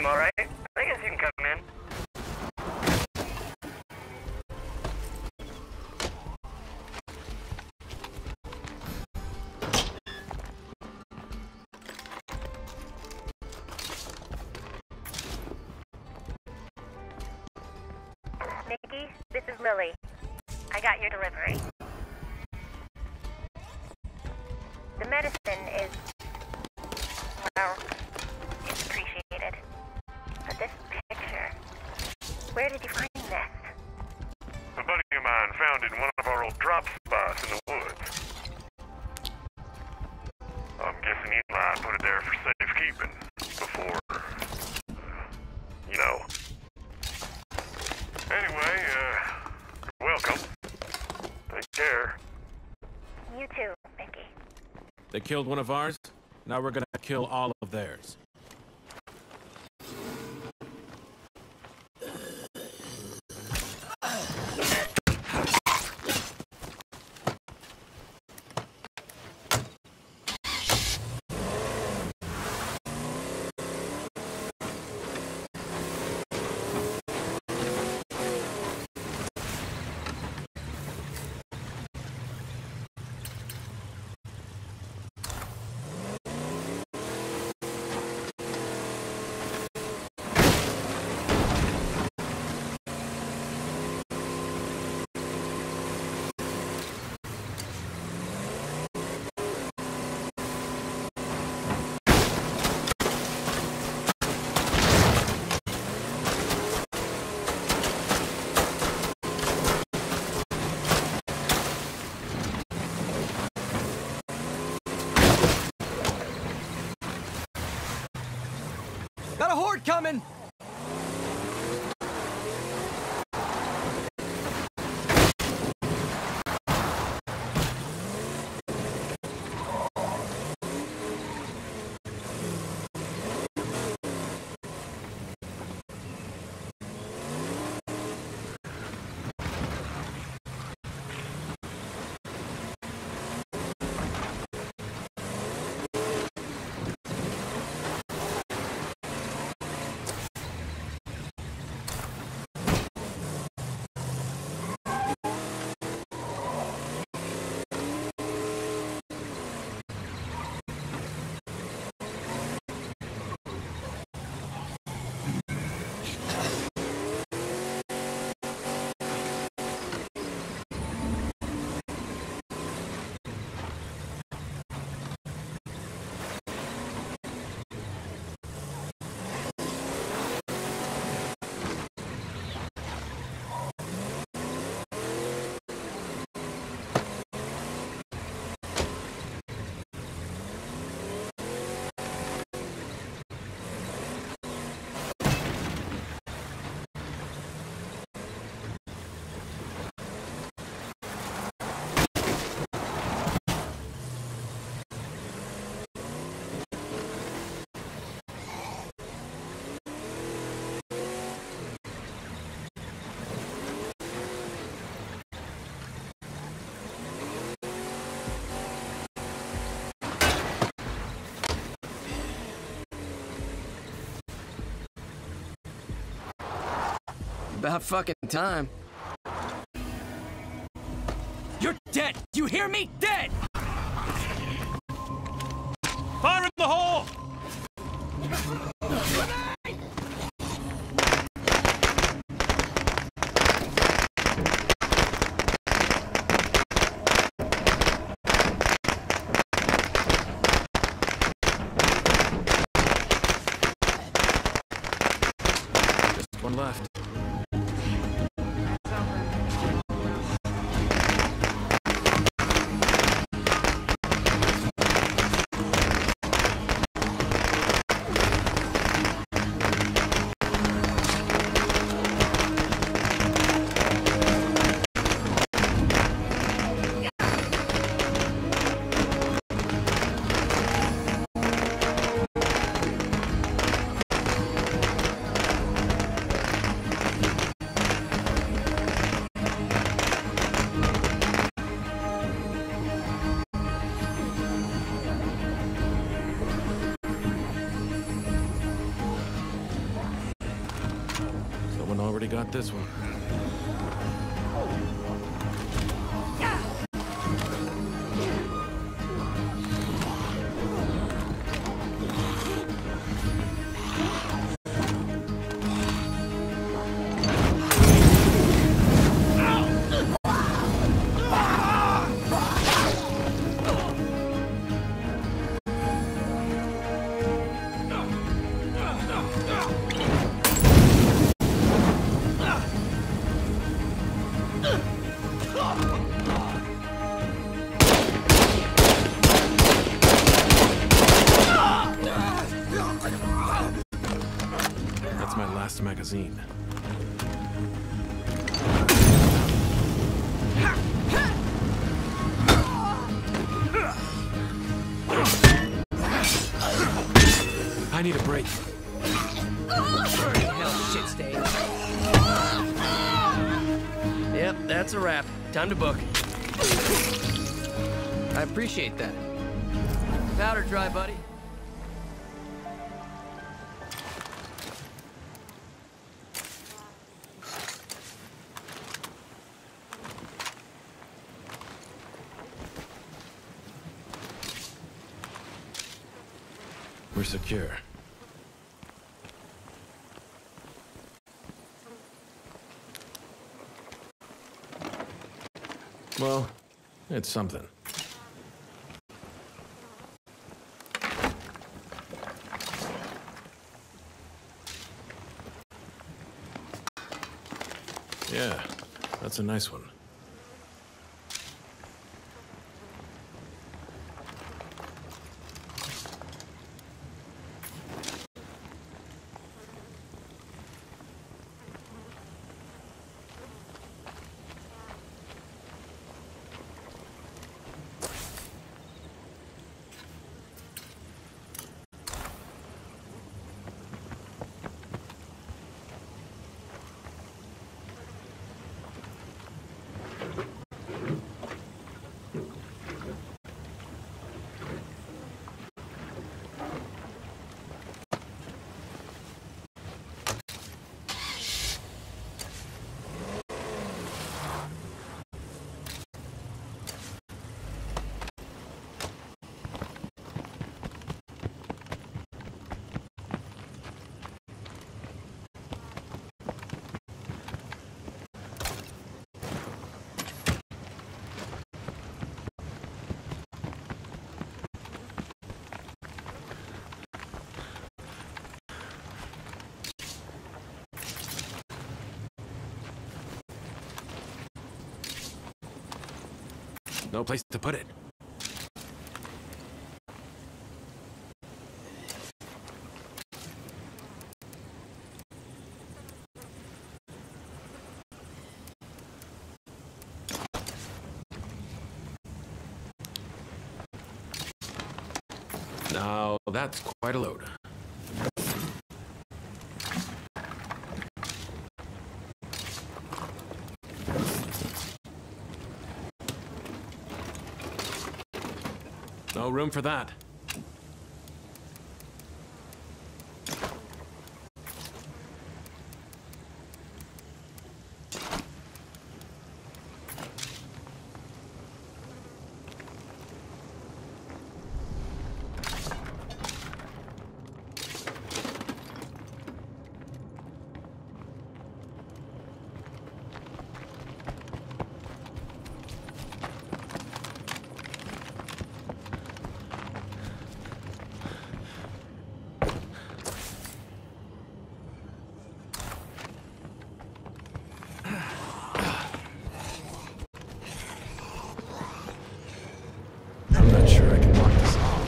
seem alright. I guess you can come in. Nikki, this is Lily. I got your delivery. The medicine is, well, it's appreciated. But this picture, where did you find this? A buddy of mine found it in one of our old drop spots in the woods. I'm guessing Eli put it there for safekeeping before, you know. Anyway, you're welcome. Take care. You too, Mickey. They killed one of ours, now we're gonna kill all of theirs. Got a horde coming! About fucking time. You're dead! You hear me? Dead! Fire in the hole! Just one left. Someone already got this one. That's my last magazine. I need a break. Hell, shit stain. Yep, that's a wrap. Time to book. I appreciate that. Powder dry, buddy. We're secure. Well, it's something. Yeah, that's a nice one. No place to put it. Now, that's quite a load. No room for that. I'm not sure I can lock this off.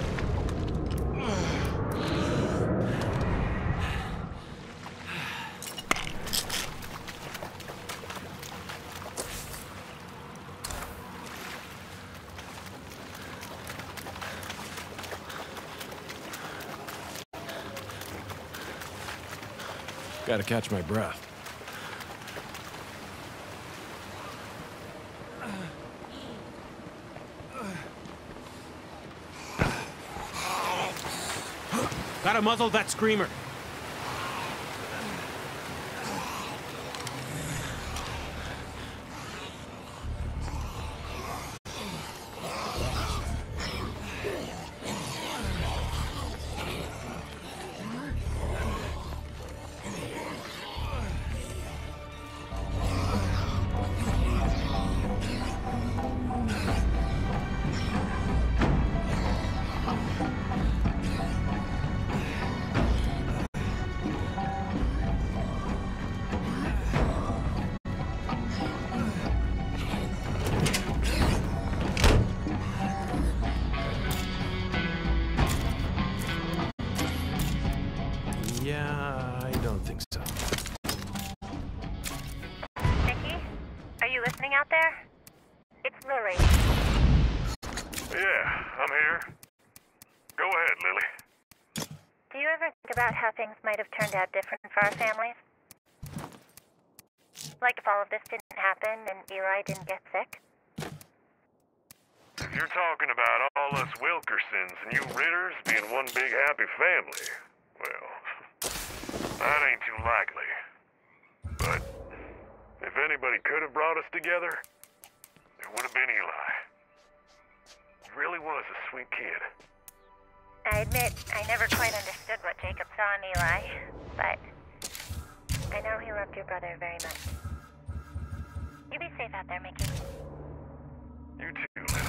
Gotta catch my breath. Gotta muzzle that screamer. don't think so. Nikki? Are you listening out there? It's Lily. Yeah, I'm here. Go ahead, Lily. Do you ever think about how things might have turned out different for our families? Like if all of this didn't happen and Eli didn't get sick? If you're talking about all us Wilkersons and you Ritters being one big happy family, well, that ain't too likely. But if anybody could have brought us together, it would have been Eli. He really was a sweet kid. I admit, I never quite understood what Jacob saw in Eli, but I know he loved your brother very much. You be safe out there, Mickey. You too, Lily.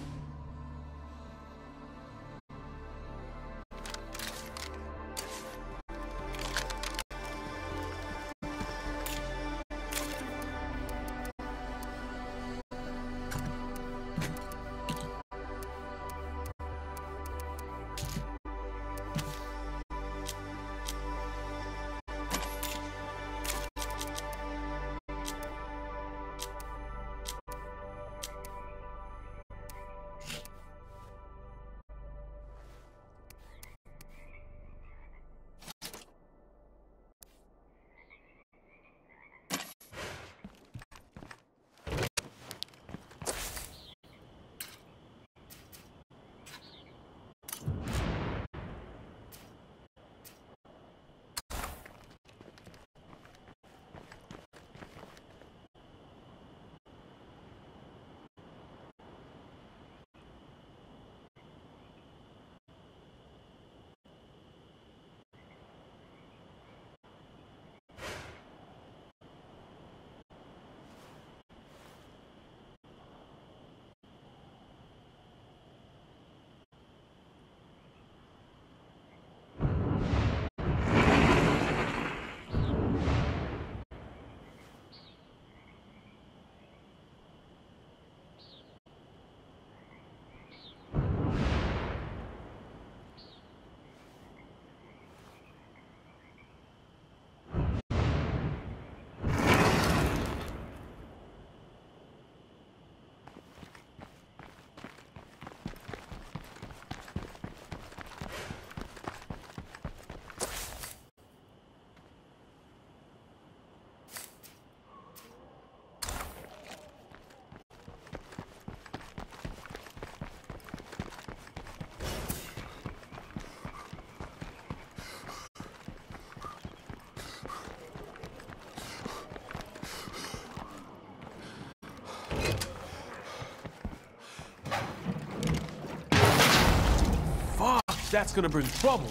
That's gonna bring trouble.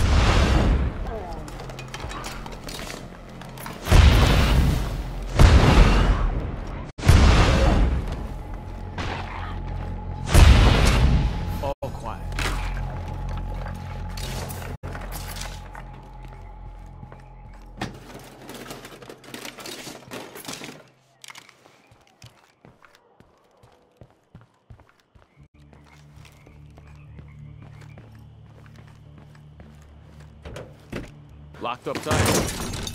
All quiet. Locked up tight.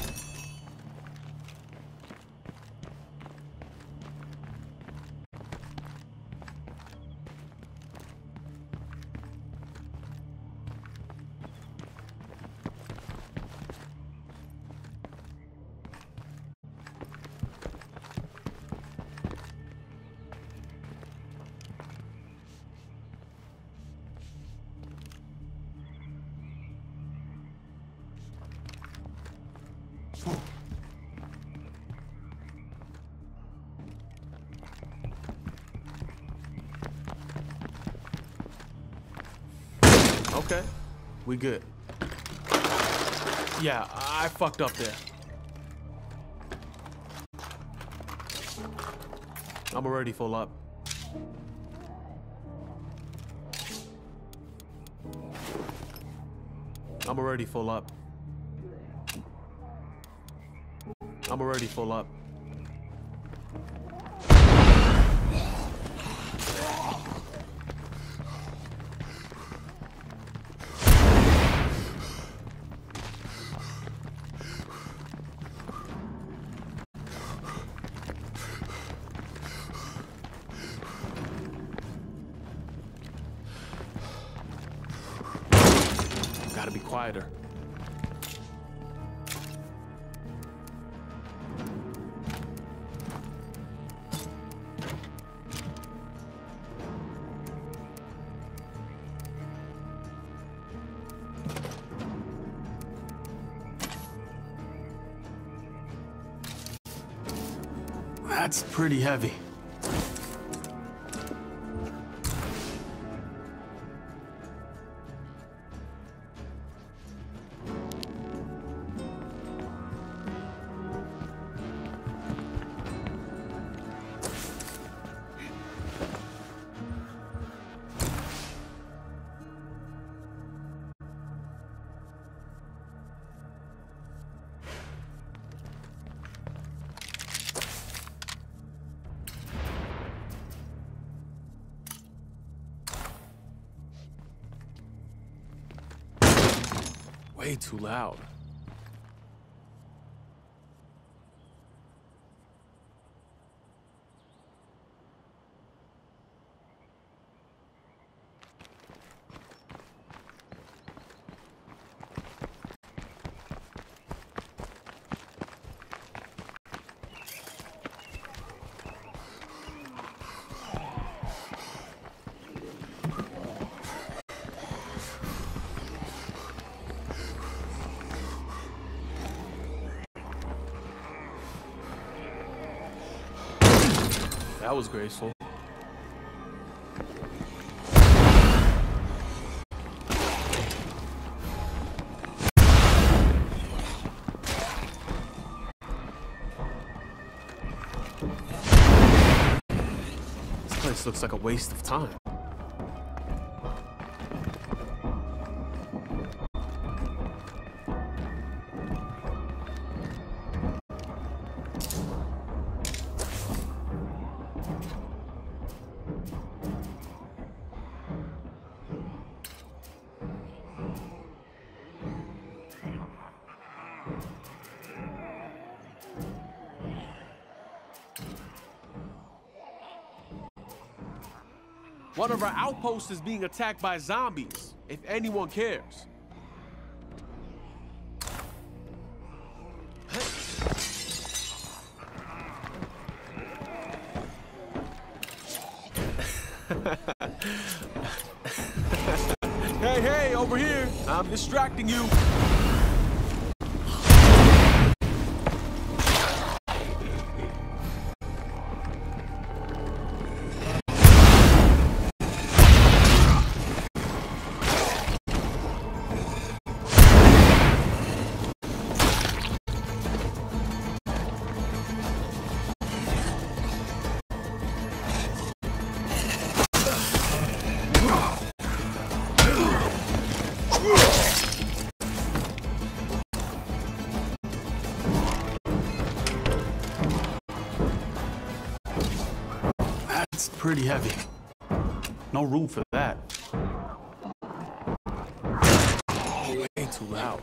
Okay, we good. Yeah, I fucked up there. I'm already full up. I'm already full up. I'm already full up. be quieter. That's pretty heavy. Way too loud. That was graceful. This place looks like a waste of time. One of our outposts is being attacked by zombies, if anyone cares. Hey, over here! I'm distracting you! That's pretty heavy. No room for that. Way too loud.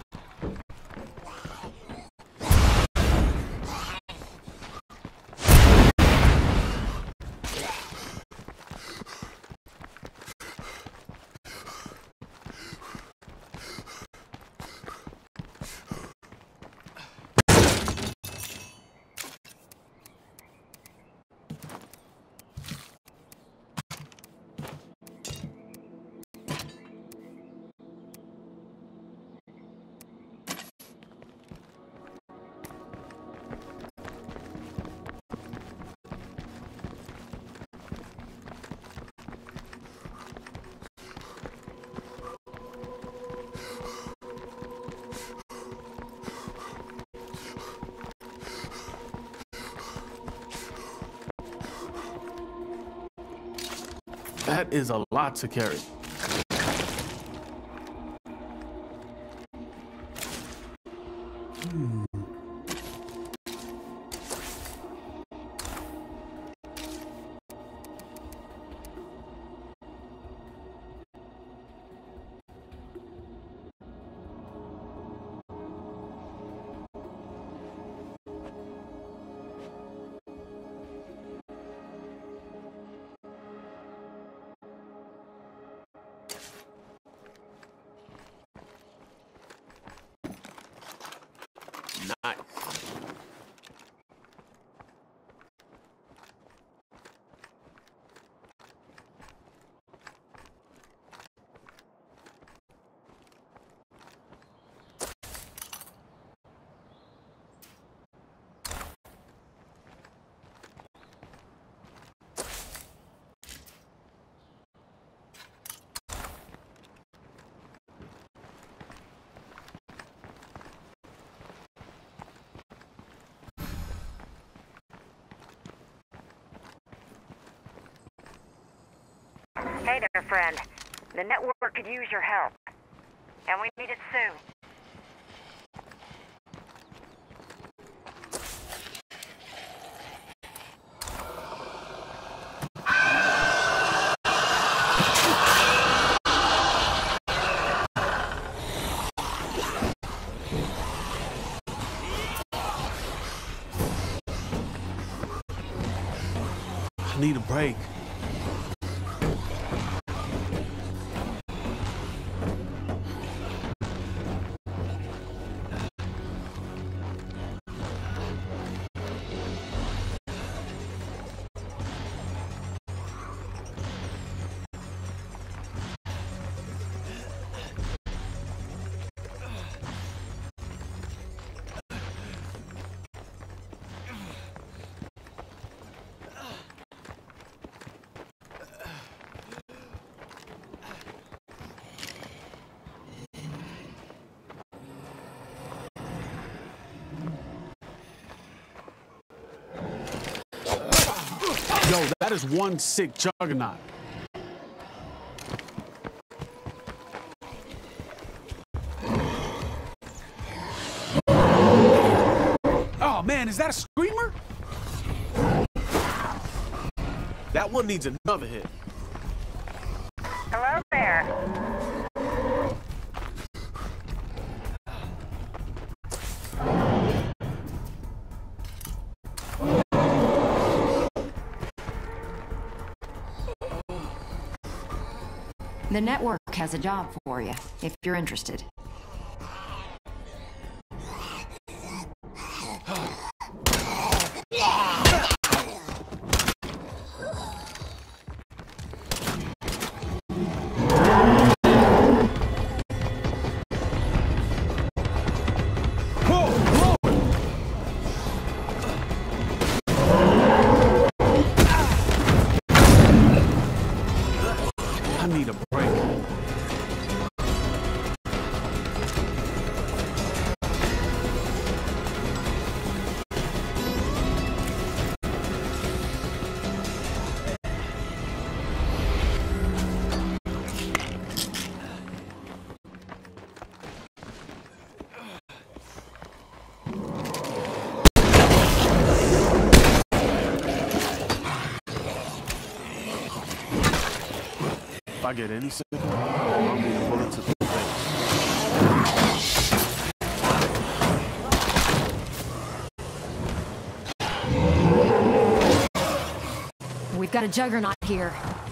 That is a lot to carry. Hey there, friend. The network could use your help. And we need it soon. I need a break. Yo, that is one sick juggernaut. Oh man, is that a screamer? That one needs another hit. Hello there. The network has a job for you, if you're interested. I need a break. If I get any sicker, I'll be a bullet to the face. We've got a juggernaut here.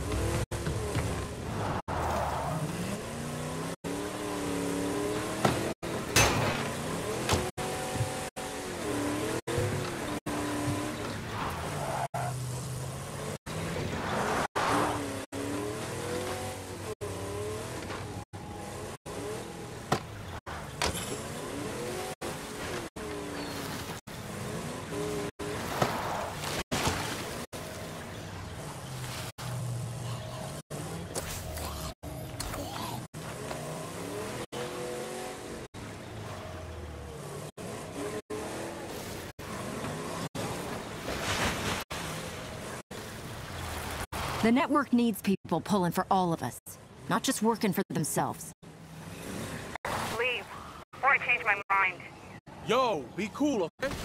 The network needs people pulling for all of us, not just working for themselves. Leave, or I change my mind. Yo, be cool, okay?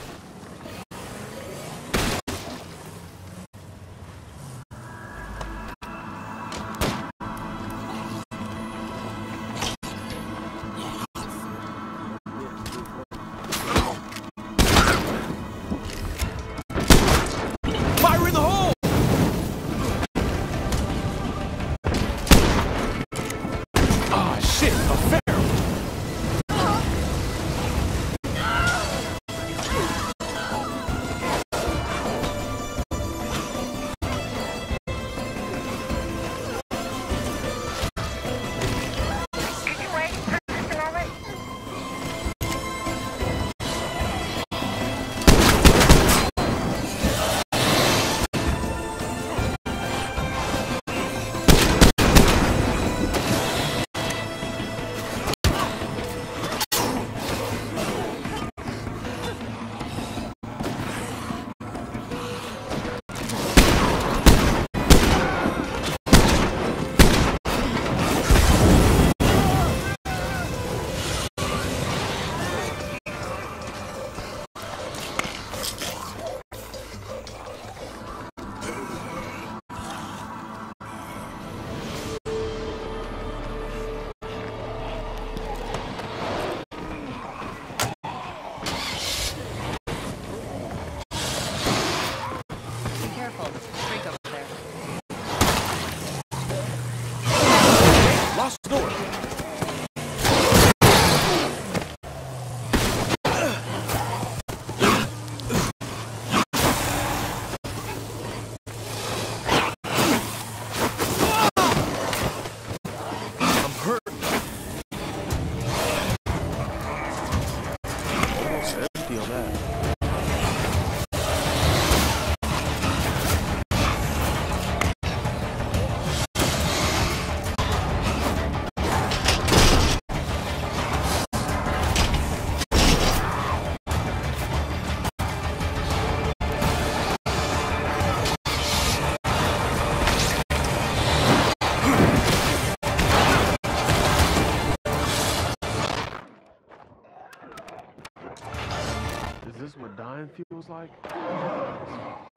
Fire in the hole! Ah, shit, a pharaoh! that. Is this what dying feels like?